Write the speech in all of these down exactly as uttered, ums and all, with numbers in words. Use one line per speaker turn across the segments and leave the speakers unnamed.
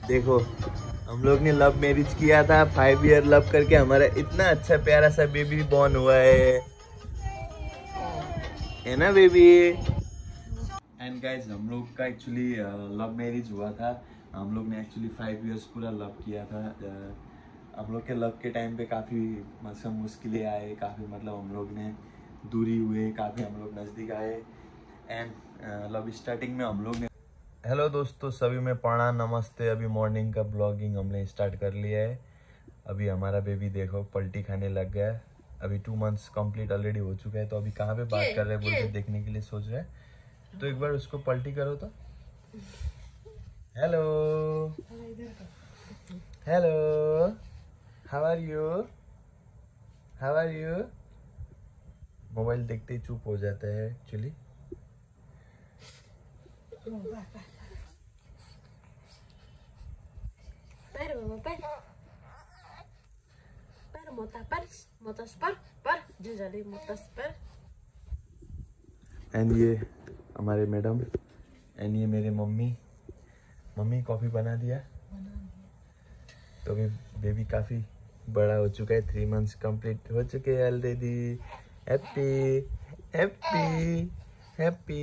देखो हम लोग ने लव मैरिज किया था, फाइव ईयर लव करके हमारा इतना अच्छा प्यारा सा बेबी बॉर्न हुआ है है ना बेबी। एंड गाइज हम लोग का एक्चुअली लव मैरिज हुआ था। हम लोग ने एक्चुअली फाइव इयर्स पूरा लव किया था। uh, हम लोग के लव के टाइम पे काफ़ी मतलब मुश्किलें आए, काफ़ी मतलब हम लोग ने दूरी हुए, काफ़ी हम लोग नज़दीक आए। एंड लव स्टार्टिंग में हम लोग ने हेलो दोस्तों सभी में प्रणाम नमस्ते। अभी मॉर्निंग का ब्लॉगिंग हमने स्टार्ट कर लिया है। अभी हमारा बेबी देखो पलटी खाने लग गया है। अभी टू मंथ्स कंप्लीट ऑलरेडी हो चुका है। तो अभी कहाँ पे बात कर रहे हैं बोल के देखने के लिए सोच रहे हैं। तो एक बार उसको पलटी करो तो। Hello hello how are you how are you. Mobile देखते ही चुप हो जाता है actually.
Per, mamá, per. Per, mota, per. Motas, per. Per. Jujali, motas, per.
And ये हमारे मैडम एंड ये मेरे मम्मी। मम्मी कॉफ़ी बना दिया। तो अभी बेबी काफ़ी बड़ा हो चुका है। थ्री मंथ्स कंप्लीट हो चुके हैं ऑलरेडी। Happy happy happy.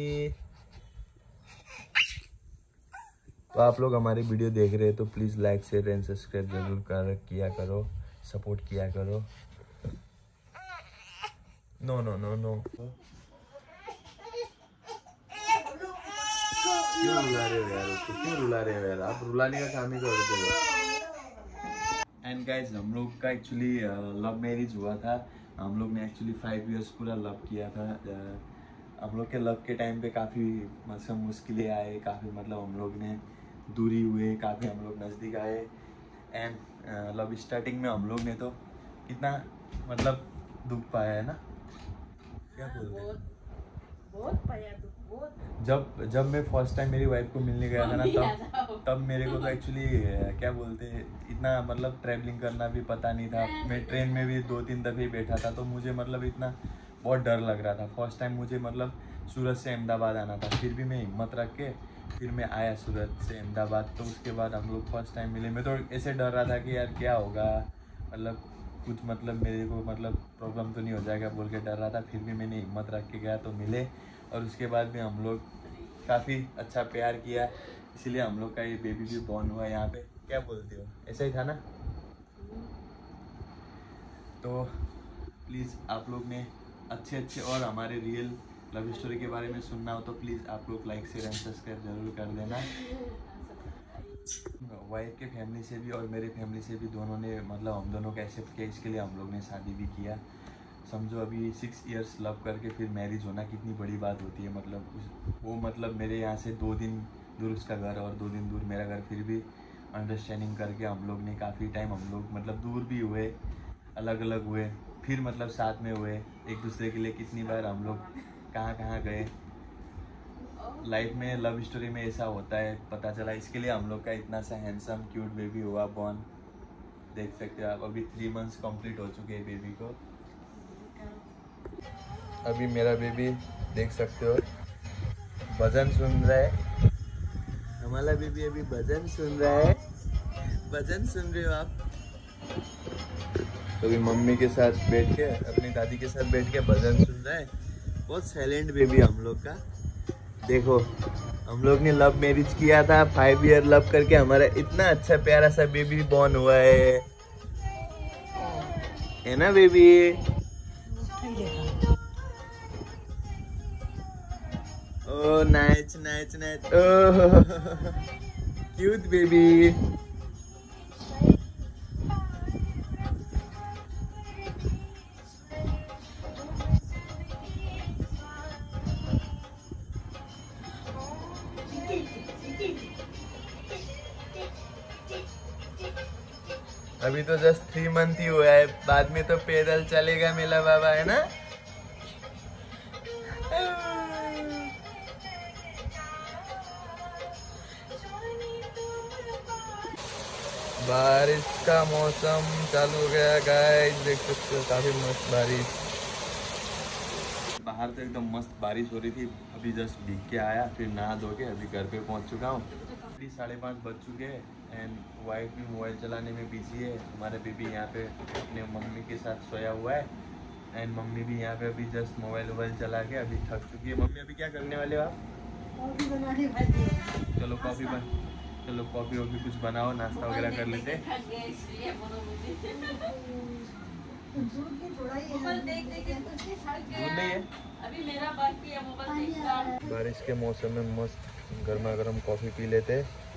तो आप लोग हमारी वीडियो देख रहे हैं तो please like share and subscribe जरूर कर किया करो, सपोर्ट किया करो। नो नो नो नो क्यों रुला रहे हो यार उसको, क्यों रुला रहे हो यार आप। रुलाने का काम ही करते हो। एंड गाइज हम लोग का एक्चुअली लव मैरिज हुआ था। हम लोग ने एक्चुअली फाइव इयर्स पूरा लव किया था। uh, हम लोग के लव के टाइम पे काफ़ी मतलब मुश्किलें आए, काफ़ी मतलब हम लोग ने दूरी हुए, काफ़ी हम लोग नज़दीक आए। एंड लव स्टार्टिंग में हम लोग ने तो कितना मतलब दुख पाया है ना, क्या बोलते हैं।
बहुत पाया तू, बहुत।
जब जब मैं फर्स्ट टाइम मेरी वाइफ को मिलने गया था ना तब तब मेरे को तो एक्चुअली क्या बोलते हैं इतना मतलब ट्रैवलिंग करना भी पता नहीं था। मैं ट्रेन में भी दो तीन दफ़े बैठा था तो मुझे मतलब इतना बहुत डर लग रहा था। फर्स्ट टाइम मुझे मतलब सूरत से अहमदाबाद आना था, फिर भी मैं हिम्मत रख के फिर मैं आया सूरत से अहमदाबाद। तो उसके बाद हम लोग फर्स्ट टाइम मिले। मैं तो ऐसे डर रहा था कि यार क्या होगा, मतलब कुछ मतलब मेरे को मतलब प्रॉब्लम तो नहीं हो जाएगा बोल के डर रहा था। फिर भी मैंने हिम्मत रख के गया तो मिले। और उसके बाद भी हम लोग काफ़ी अच्छा प्यार किया, इसलिए हम लोग का ये बेबी भी बॉर्न हुआ यहाँ पे। क्या बोलते हो, ऐसा ही था ना। तो प्लीज़ आप लोग ने अच्छे अच्छे और हमारे रियल लव स्टोरी के बारे में सुनना हो तो प्लीज़ आप लोग लाइक शेयर एंड सब्सक्राइब जरूर कर देना। वाइफ के फैमिली से भी और मेरे फैमिली से भी दोनों ने मतलब हम दोनों का एक्सेप्ट किया, इसके लिए हम लोग ने शादी भी किया। समझो अभी सिक्स इयर्स लव करके फिर मैरिज होना कितनी बड़ी बात होती है। मतलब उस वो मतलब मेरे यहाँ से दो दिन दूर उसका घर और दो दिन दूर मेरा घर, फिर भी अंडरस्टैंडिंग करके हम लोग ने काफ़ी टाइम हम लोग मतलब दूर भी हुए, अलग अलग हुए, फिर मतलब साथ में हुए एक दूसरे के लिए। कितनी बार हम लोग कहाँ कहाँ गए। लाइफ में लव स्टोरी में ऐसा होता है, पता चला। इसके लिए हम लोग का इतना सा हैंडसम क्यूट बेबी हुआ बॉर्न। देख सकते हो आप, अभी थ्री मंथ्स कंप्लीट हो चुके हैं बेबी को। अभी मेरा बेबी देख सकते हो भजन सुन रहा है। हमारा बेबी अभी भजन सुन रहा है। भजन सुन रहे हो आप। तो अभी मम्मी के साथ बैठ के, अपनी दादी के साथ बैठ के भजन सुन रहा है। बहुत साइलेंट बेबी हम लोग का। देखो हम लोग ने लव मैरिज किया था, फाइव ईयर लव करके हमारा इतना अच्छा प्यारा सा बेबी बॉर्न हुआ है है ना baby. Oh, nice, nice, nice. Oh, cute baby. अभी तो जस्ट थ्री मंथ ही हुआ है, बाद में तो पैदल चलेगा मेला बाबा, है ना। बारिश का मौसम चालू हो गया गाइस, देख सकते हो काफी मस्त बारिश। बाहर तो एकदम मस्त बारिश हो रही थी। अभी जस्ट भीग के आया, फिर नहा धो के अभी घर पे पहुंच चुका हूँ। अभी साढ़े पाँच बज चुके हैं एंड वाइफ भी मोबाइल चलाने में बिजी है। हमारे बेबी यहाँ पे अपने मम्मी के साथ सोया हुआ है एंड मम्मी भी यहाँ पे अभी जस्ट मोबाइल वोबाइल चला के अभी थक चुकी है। मम्मी अभी क्या करने वाले हो आप?
कॉफी बनाने वाली है।
चलो कॉफ़ी बन चलो कॉफ़ी वॉफ़ी कुछ बनाओ, नाश्ता वगैरह कर लेते।
दूध की थोड़ा ही है।
देख देख के कुछ थक
दूध
गया।
नहीं है?
अभी मेरा बाकी है मोबाइल देखना।
बारिश के मौसम में मस्त गर्मा गर्म कॉफ़ी पी लेते।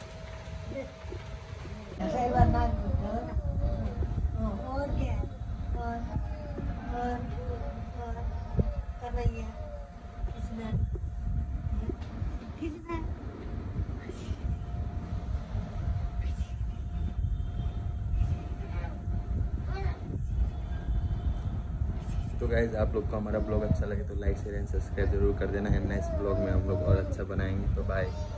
ऐसा ही बनना दो ना। और क्या और और और कन्हैया कृष्णा कृष्णा
तो गाइज आप लोग को हमारा ब्लॉग अच्छा लगे तो लाइक शेयर एंड सब्सक्राइब जरूर कर देना है। नेक्स्ट ब्लॉग में हम लोग और अच्छा बनाएंगे। तो बाय।